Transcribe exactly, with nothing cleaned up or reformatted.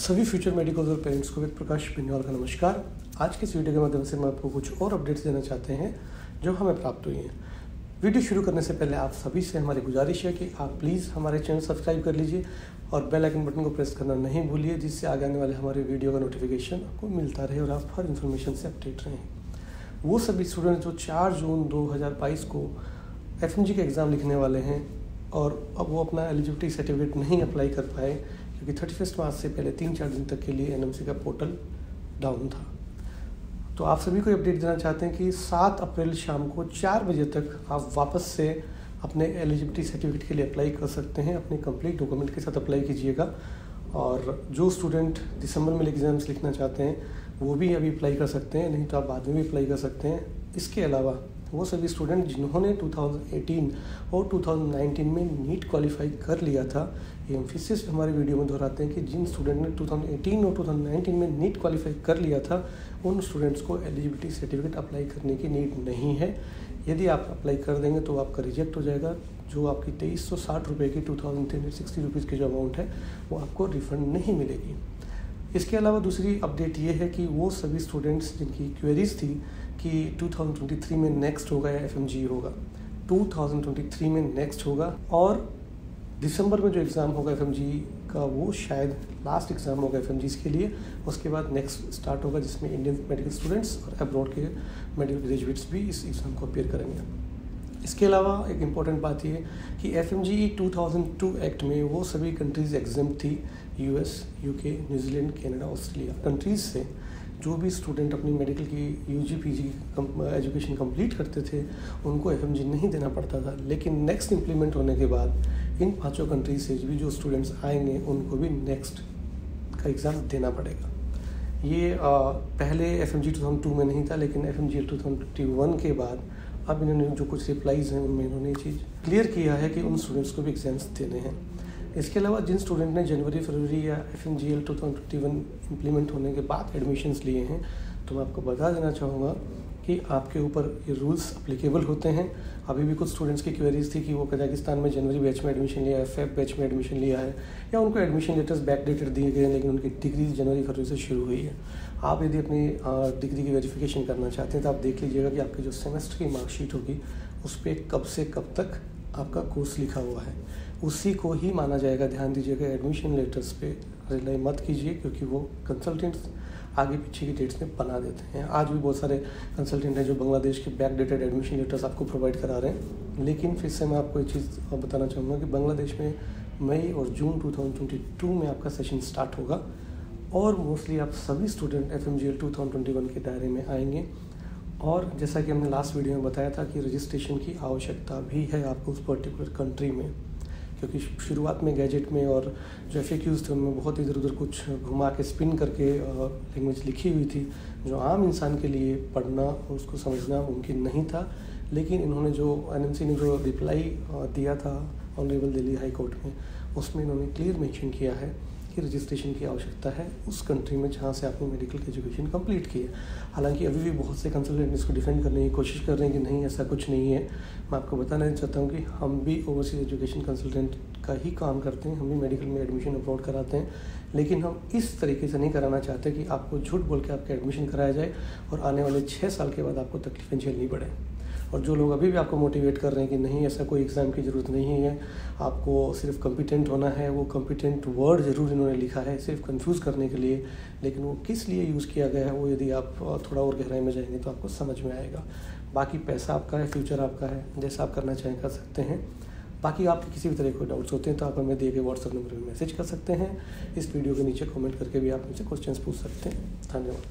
सभी future medicals और parents को वेद प्रकाश बेनीवाल का नमस्कार। आज के इस वीडियो के माध्यम से मैं आपको कुछ और अपडेट्स देना चाहते हैं जो हमें प्राप्त हुई हैं। वीडियो शुरू करने से पहले आप सभी से हमारी गुजारिश है कि आप प्लीज़ हमारे चैनल सब्सक्राइब कर लीजिए और बेल आइकन बटन को प्रेस करना नहीं भूलिए, जिससे आगे आने वाले हमारे वीडियो का नोटिफिकेशन आपको मिलता रहे और आप हर इन्फॉर्मेशन से अपडेट रहें। वो सभी स्टूडेंट जो चार जून दो हज़ार बाईस को एफ एम जी के एग्ज़ाम लिखने वाले हैं और अब वो अपना एलिजिबिलिटी सर्टिफिकेट नहीं अप्लाई कर पाए क्योंकि थर्टी फर्स्ट मार्च से पहले तीन चार दिन तक के लिए एन एम सी का पोर्टल डाउन था, तो आप सभी को अपडेट देना चाहते हैं कि सात अप्रैल शाम को चार बजे तक आप वापस से अपने एलिजिबिलिटी सर्टिफिकेट के लिए अप्लाई कर सकते हैं। अपने कंप्लीट डॉक्यूमेंट के साथ अप्लाई कीजिएगा और जो स्टूडेंट दिसंबर में एग्ज़ाम्स लिखना चाहते हैं वो भी अभी अप्लाई कर सकते हैं, नहीं तो आप बाद में भी अप्लाई कर सकते हैं। इसके अलावा वो सभी स्टूडेंट जिन्होंने दो हज़ार अठारह और दो हज़ार उन्नीस में नीट क्वालिफाई कर लिया था, ये एम्फेसिस हमारे वीडियो में दोहराते हैं कि जिन स्टूडेंट ने दो हज़ार अठारह और दो हज़ार उन्नीस में नीट क्वालिफाई कर लिया था उन स्टूडेंट्स को एलिजिबिलिटी सर्टिफिकेट अप्लाई करने की नीड नहीं है। यदि आप अप्लाई कर देंगे तो आपका रिजेक्ट हो जाएगा। जो आपकी तेईस सौ साठ रुपये की two thousand three hundred sixty rupees की जो अमाउंट है वो आपको रिफंड नहीं मिलेगी। इसके अलावा दूसरी अपडेट ये है कि वो सभी स्टूडेंट्स जिनकी क्वेरीज थी कि दो हज़ार तेईस में नेक्स्ट होगा या एफ एम जी होगा, दो हज़ार तेईस में नेक्स्ट होगा और दिसंबर में जो एग्ज़ाम होगा एफ एम जी का वो शायद लास्ट एग्ज़ाम होगा एफ एम जी के लिए। उसके बाद नेक्स्ट स्टार्ट होगा जिसमें इंडियन मेडिकल स्टूडेंट्स और अब्रॉड के मेडिकल ग्रेजुएट्स भी इस एग्ज़ाम को अपेयर करेंगे। इसके अलावा एक इम्पॉर्टेंट बात ये कि F M G two thousand two act में वो सभी कंट्रीज़ एग्जाम थी, US, UK, New Zealand, Canada, Australia countries से जो भी स्टूडेंट अपनी मेडिकल की यूजी पीजी एजुकेशन कंप्लीट करते थे उनको एफ एम जी नहीं देना पड़ता था। लेकिन नेक्स्ट इम्प्लीमेंट होने के बाद इन पांचों कंट्रीज से भी जो स्टूडेंट्स आएंगे उनको भी नेक्स्ट का एग्ज़ाम देना पड़ेगा। ये आ, पहले F M G two thousand two में नहीं था, लेकिन F M G two thousand twenty one के बाद अब इन्होंने जो कुछ रिप्लाईज़ हैं उनमें इन्होंने ये चीज़ क्लियर किया है कि उन स्टूडेंट्स को भी एग्ज़ाम्स देने हैं। इसके अलावा जिन स्टूडेंट ने जनवरी फरवरी या F M G L two thousand twenty one implement होने के बाद एडमिशन्स लिए हैं, तो मैं आपको बता देना चाहूँगा कि आपके ऊपर ये रूल्स अप्लीकेबल होते हैं। अभी भी कुछ स्टूडेंट्स की क्वेरीज थी कि वो कजाकिस्तान में जनवरी बैच में एडमिशन लिया है, फेब बैच में एडमिशन लिया है, या उनको एडमिशन लेटर्स बैक डेटेड दिए गए हैं लेकिन उनकी डिग्री जनवरी फरवरी से शुरू हुई है। आप यदि अपनी डिग्री की वेरिफिकेशन करना चाहते हैं तो आप देख लीजिएगा कि आपकी जो सेमेस्टर की मार्कशीट होगी उस पर कब से कब तक आपका कोर्स लिखा हुआ है, उसी को ही माना जाएगा। ध्यान दीजिएगा, एडमिशन लेटर्स पे रिलाई मत कीजिए क्योंकि वो कंसल्टेंट्स आगे पीछे की डेट्स में बना देते हैं। आज भी बहुत सारे कंसल्टेंट हैं जो बांग्लादेश के बैक डेटेड एडमिशन लेटर्स आपको प्रोवाइड करा रहे हैं। लेकिन फिर से मैं आपको एक चीज़ बताना चाहूँगा कि बांग्लादेश में मई और जून दो हज़ार बाईस में आपका सेशन स्टार्ट होगा और मोस्टली आप सभी student F M G L two thousand twenty one के दायरे में आएंगे। और जैसा कि हमने लास्ट वीडियो में बताया था कि रजिस्ट्रेशन की आवश्यकता भी है आपको उस पर्टिकुलर कंट्री में, क्योंकि शुरुआत में गैजेट में और जो एफ ए क्यूज़ थे उनमें बहुत इधर उधर कुछ घुमा के स्पिन करके लैंग्वेज लिखी हुई थी जो आम इंसान के लिए पढ़ना और उसको समझना मुमकिन नहीं था। लेकिन इन्होंने जो एन एम सी ने जो रिप्लाई दिया था ऑनरेबल दिल्ली हाई कोर्ट में, उसमें इन्होंने क्लियर मेंशन किया है कि रजिस्ट्रेशन की आवश्यकता है उस कंट्री में जहाँ से आपने मेडिकल की एजुकेशन कंप्लीट की है। हालांकि अभी भी बहुत से कंसल्टेंट इसको डिफेंड करने की कोशिश कर रहे हैं कि नहीं ऐसा कुछ नहीं है। मैं आपको बताना चाहता हूँ कि हम भी ओवरसीज एजुकेशन कंसल्टेंट का ही काम करते हैं, हम भी मेडिकल में एडमिशन अपलोड कराते हैं, लेकिन हम इस तरीके से नहीं कराना चाहते कि आपको झूठ बोल के आपका एडमिशन कराया जाए और आने वाले छः साल के बाद आपको तकलीफें झेलनी पड़े। और जो लोग अभी भी आपको मोटिवेट कर रहे हैं कि नहीं ऐसा कोई एग्ज़ाम की ज़रूरत नहीं है, आपको सिर्फ कॉम्पिटेंट होना है, वो कॉम्पिटेंट वर्ड ज़रूर इन्होंने लिखा है सिर्फ कंफ्यूज करने के लिए, लेकिन वो किस लिए यूज़ किया गया है वो यदि आप थोड़ा और गहराई में जाएंगे तो आपको समझ में आएगा। बाकी पैसा आपका है, फ्यूचर आपका है, जैसा आप करना चाहें कर सकते हैं। बाकी आपके किसी भी तरह के डाउट्स होते हैं तो आप हमें दिए गए व्हाट्सएप नंबर पर मैसेज कर सकते हैं। इस वीडियो के नीचे कमेंट करके भी आप मुझसे क्वेश्चंस पूछ सकते हैं। धन्यवाद।